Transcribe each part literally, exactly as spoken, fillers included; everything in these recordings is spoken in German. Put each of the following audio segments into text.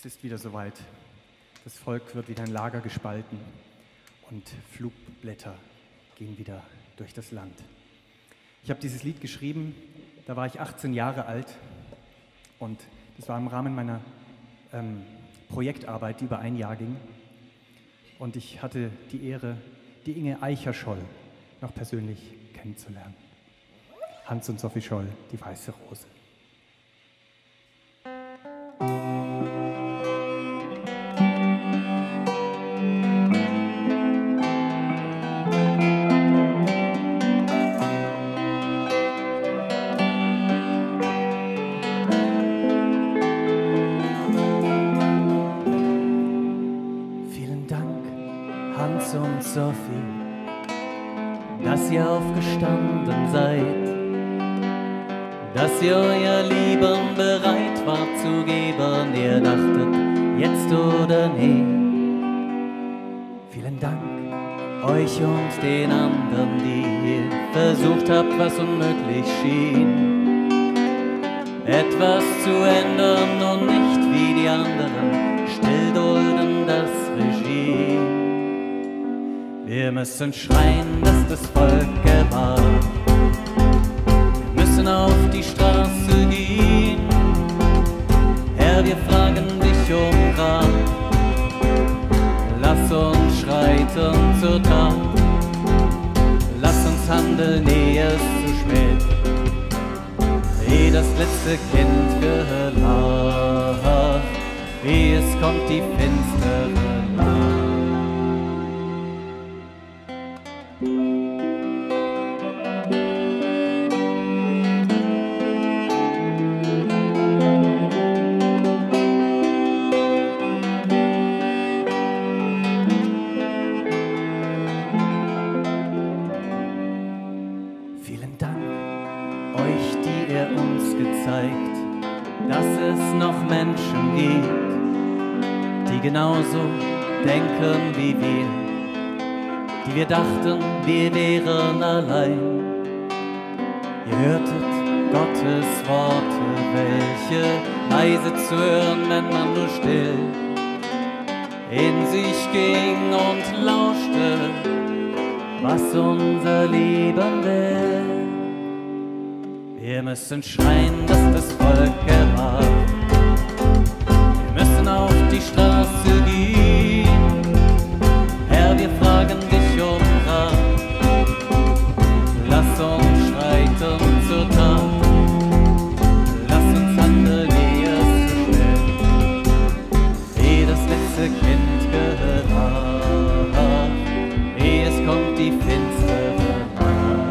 Es ist wieder soweit. Das Volk wird wieder in Lager gespalten und Flugblätter gehen wieder durch das Land. Ich habe dieses Lied geschrieben, da war ich achtzehn Jahre alt und das war im Rahmen meiner ähm, Projektarbeit, die über ein Jahr ging. Und ich hatte die Ehre, die Inge Eicherscholl noch persönlich kennenzulernen. Hans und Sophie Scholl, die Weiße Rose. Hans und Sophie, dass ihr aufgestanden seid, dass ihr euer Leben bereit wart zu geben, ihr dachtet, jetzt oder nie. Vielen Dank euch und den anderen, die ihr versucht habt, was unmöglich schien, etwas zu ändern und nicht wie die anderen still dulden das Regime. Wir müssen schreien, dass das Volk erwacht. Wir müssen auf die Straße gehen. Herr, wir fragen dich um Rat. Lass uns schreiten zur Tat. Lass uns handeln, ehe es zu spät, ehe das letzte Kind gelacht, ehe es kommt die finstere Nacht. Vielen Dank euch, die ihr uns gezeigt, dass es noch Menschen gibt, die genauso denken wie wir, die wir dachten, wir wären allein. Ihr hörtet Gottes Worte, welche leise zu hören, wenn man nur still in sich ging und lauschte, was unser Leben will. Wir müssen schreien, dass das Volk erwacht. Wir müssen auf die Straße gehen. Herr, wir fragen dich um Rat. Lass uns schreiten zur Tat. Lass uns handeln, ehe es zu spät, ehe das letzte Kind gelacht, ehe es kommt die finstere Nacht.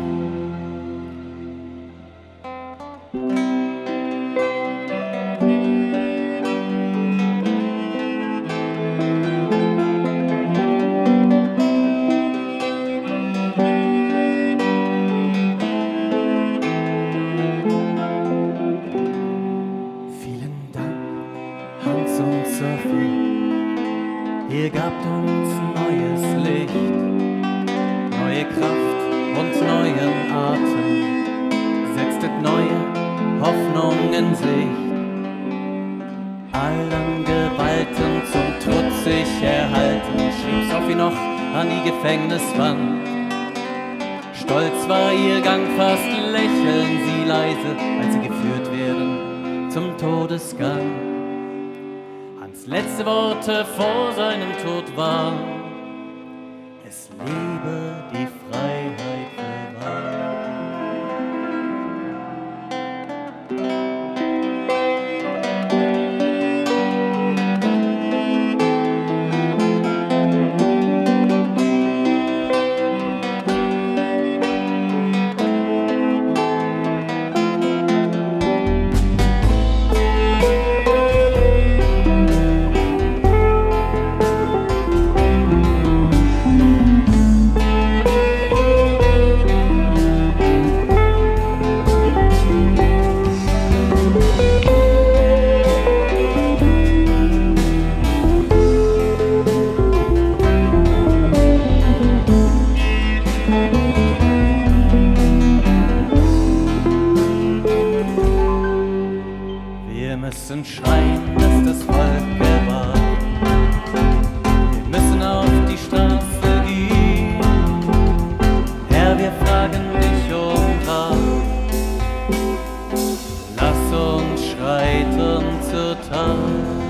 Vielen Dank, Hans und Sophie, ihr gabt uns neues Licht, neue Kraft und neuen Atem, setztet neue Hoffnung in Sicht. Allen Gewalten zum Trutz sich erhalten, schrieb Sophie noch an die Gefängniswand. Stolz war ihr Gang, fast lächeln sie leise, als sie geführt werden zum Todesgang. Hans letzte Worte vor seinem Tod waren: Es lebe die Freiheit für wahr. Wir müssen schreien, dass das Volk Tagen dich um Tag. Lass uns schreiten zur Tat.